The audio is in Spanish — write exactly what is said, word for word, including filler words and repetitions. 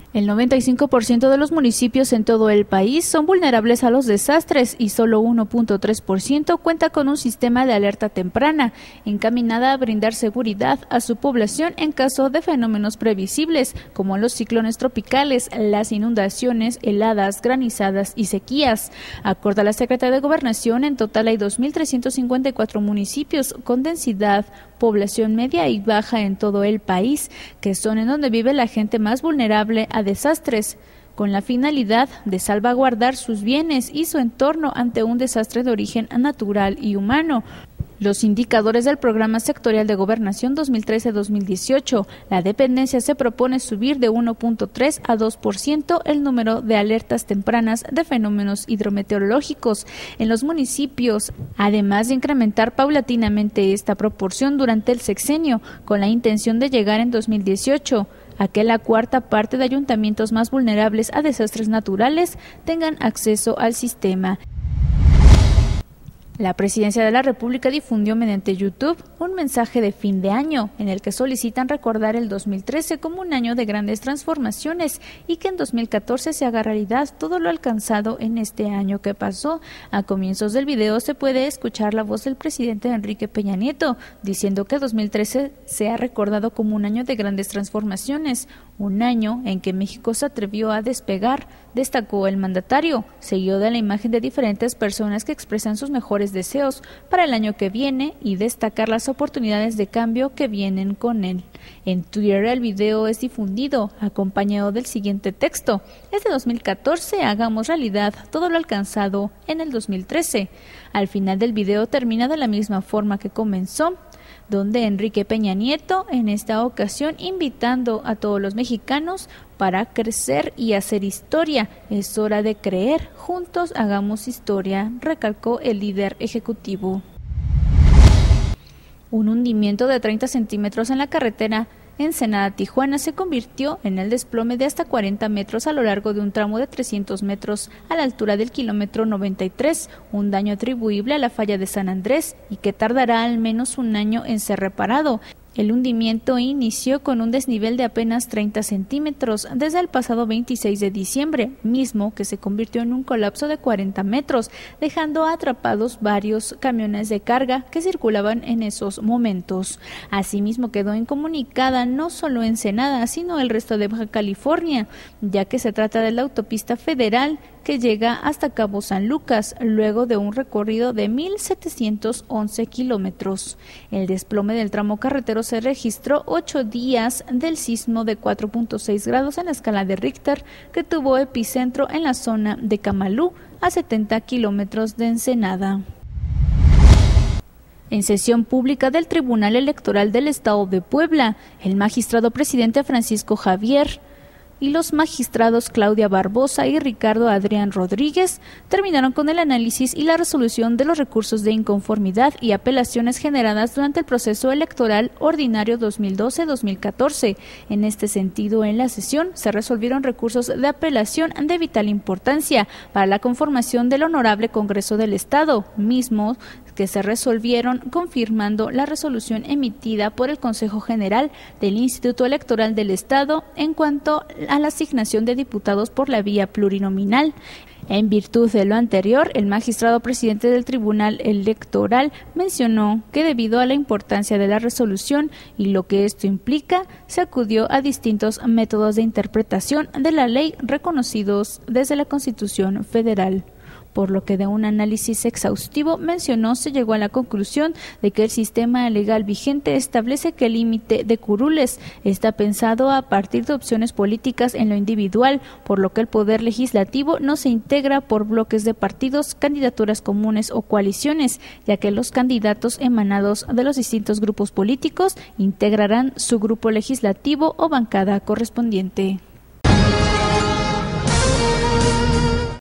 El noventa y cinco por ciento de los municipios en todo el país son vulnerables a los desastres y solo uno punto tres por ciento cuenta con un sistema de alerta temprana, encaminada a brindar seguridad a su población en caso de fenómenos previsibles, como los ciclones tropicales, las inundaciones, heladas, granizadas y sequías. Acorde a la Secretaría de Gobernación, en total hay dos mil trescientos cincuenta y cuatro municipios con densidad, población media y baja en todo el país, que son en donde vive la gente más vulnerable a desastres, con la finalidad de salvaguardar sus bienes y su entorno ante un desastre de origen natural y humano. Los indicadores del Programa Sectorial de Gobernación dos mil trece a dos mil dieciocho, la dependencia se propone subir de uno punto tres a dos por ciento el número de alertas tempranas de fenómenos hidrometeorológicos en los municipios, además de incrementar paulatinamente esta proporción durante el sexenio, con la intención de llegar en dos mil dieciocho a que la cuarta parte de ayuntamientos más vulnerables a desastres naturales tengan acceso al sistema. La Presidencia de la República difundió mediante YouTube un mensaje de fin de año en el que solicitan recordar el dos mil trece como un año de grandes transformaciones y que en dos mil catorce se haga realidad todo lo alcanzado en este año que pasó. A comienzos del video se puede escuchar la voz del presidente Enrique Peña Nieto diciendo que dos mil trece se ha recordado como un año de grandes transformaciones, un año en que México se atrevió a despegar, destacó el mandatario, seguido de la imagen de diferentes personas que expresan sus mejores deseos para el año que viene y destacar las oportunidades de cambio que vienen con él. En Twitter el video es difundido acompañado del siguiente texto: desde dos mil catorce hagamos realidad todo lo alcanzado en el dos mil trece. Al final del video termina de la misma forma que comenzó, donde Enrique Peña Nieto, en esta ocasión invitando a todos los mexicanos para crecer y hacer historia. Es hora de creer, juntos hagamos historia, recalcó el líder ejecutivo. Un hundimiento de treinta centímetros en la carretera Ensenada-Tijuana se convirtió en el desplome de hasta cuarenta metros a lo largo de un tramo de trescientos metros a la altura del kilómetro noventa y tres, un daño atribuible a la falla de San Andrés y que tardará al menos un año en ser reparado. El hundimiento inició con un desnivel de apenas treinta centímetros desde el pasado veintiséis de diciembre, mismo que se convirtió en un colapso de cuarenta metros, dejando atrapados varios camiones de carga que circulaban en esos momentos. Asimismo quedó incomunicada no solo Ensenada, sino el resto de Baja California, ya que se trata de la autopista federal que llega hasta Cabo San Lucas, luego de un recorrido de mil setecientos once kilómetros. El desplome del tramo carretero se registró ocho días del sismo de cuatro punto seis grados en la escala de Richter, que tuvo epicentro en la zona de Camalú, a setenta kilómetros de Ensenada. En sesión pública del Tribunal Electoral del Estado de Puebla, el magistrado presidente Francisco Javier y los magistrados Claudia Barbosa y Ricardo Adrián Rodríguez terminaron con el análisis y la resolución de los recursos de inconformidad y apelaciones generadas durante el proceso electoral ordinario dos mil doce a dos mil catorce. En este sentido, en la sesión se resolvieron recursos de apelación de vital importancia para la conformación del Honorable Congreso del Estado, mismos que se resolvieron confirmando la resolución emitida por el Consejo General del Instituto Electoral del Estado en cuanto a la asignación de diputados por la vía plurinominal. En virtud de lo anterior, el magistrado presidente del Tribunal Electoral mencionó que debido a la importancia de la resolución y lo que esto implica, se acudió a distintos métodos de interpretación de la ley reconocidos desde la Constitución Federal. Por lo que de un análisis exhaustivo mencionó se llegó a la conclusión de que el sistema legal vigente establece que el límite de curules está pensado a partir de opciones políticas en lo individual, por lo que el poder legislativo no se integra por bloques de partidos, candidaturas comunes o coaliciones, ya que los candidatos emanados de los distintos grupos políticos integrarán su grupo legislativo o bancada correspondiente.